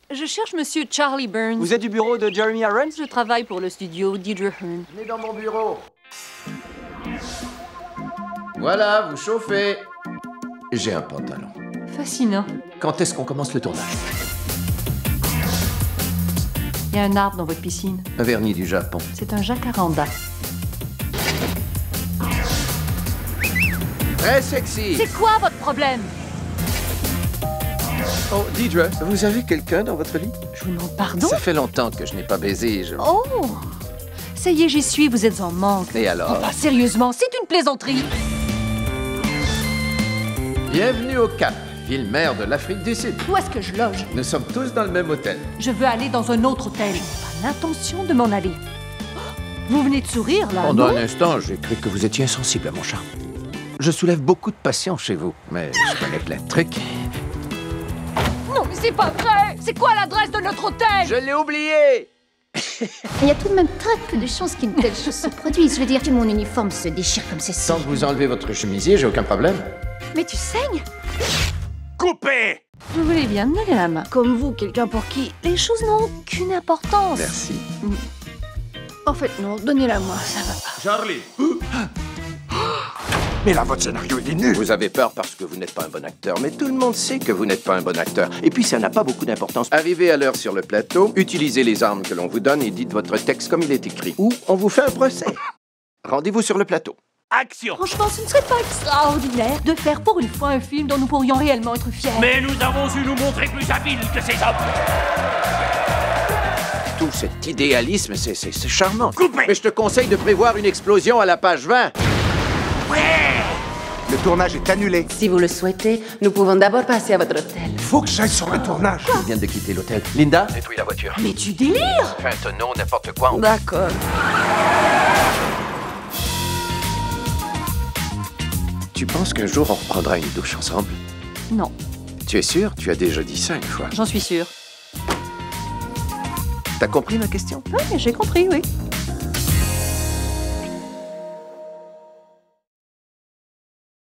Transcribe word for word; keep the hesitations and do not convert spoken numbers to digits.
Je cherche Monsieur Charlie Burns. Vous êtes du bureau de Jeremy Irons? Je travaille pour le studio Deirdre Hearn. Venez dans mon bureau. Voilà, vous chauffez. J'ai un pantalon. Fascinant. Quand est-ce qu'on commence le tournage? Il y a un arbre dans votre piscine. Un vernis du Japon. C'est un jacaranda. Très sexy. C'est quoi votre problème? Oh, Deirdre, vous avez quelqu'un dans votre lit? Je vous demande pardon? Ça fait longtemps que je n'ai pas baisé, je... Oh! Ça y est, j'y suis, vous êtes en manque. Et alors? Oh, bah, sérieusement, c'est une plaisanterie. Bienvenue au Cap, ville mère de l'Afrique du Sud. Où est-ce que je loge? Nous sommes tous dans le même hôtel. Je veux aller dans un autre hôtel. Je n'ai pas l'intention de m'en aller. Vous venez de sourire, là, Pendant non? un instant, j'ai cru que vous étiez insensible à mon charme. Je soulève beaucoup de passion chez vous, mais je connais plein de trucs. Non, mais c'est pas vrai! C'est quoi l'adresse de notre hôtel? Je l'ai oublié! Il y a tout de même très peu de chances qu'une telle chose se produise. Je veux dire que mon uniforme se déchire comme ceci. Tant que vous enlevez votre chemisier, j'ai aucun problème. Mais tu saignes? Coupé! Vous voulez bien me donner la main? Comme vous, quelqu'un pour qui les choses n'ont aucune importance. Merci. En fait, non, donnez-la moi, ça va pas. Charlie! Mais là, votre scénario, il est nul! Vous avez peur parce que vous n'êtes pas un bon acteur, mais tout le monde sait que vous n'êtes pas un bon acteur. Et puis, ça n'a pas beaucoup d'importance. Arrivez à l'heure sur le plateau, utilisez les armes que l'on vous donne et dites votre texte comme il est écrit. Ou on vous fait un procès. Rendez-vous sur le plateau. Action! Franchement, ce ne serait pas extraordinaire de faire pour une fois un film dont nous pourrions réellement être fiers. Mais nous avons su nous montrer plus habiles que ces hommes! Tout cet idéalisme, c'est c'est- c'est charmant. Coupé! Mais je te conseille de prévoir une explosion à la page vingt. Le tournage est annulé. Si vous le souhaitez, nous pouvons d'abord passer à votre hôtel. Faut que j'aille sur le tournage. Il vient de quitter l'hôtel. Linda, nettoie la voiture. Mais tu délires! Fais un tonneau, n'importe quoi. on- D'accord. Tu penses qu'un jour on reprendra une douche ensemble? Non, Tu es sûr? Tu as déjà dit ça une fois. j'en suis sûre. T'as compris ma question? Oui, j'ai compris, oui.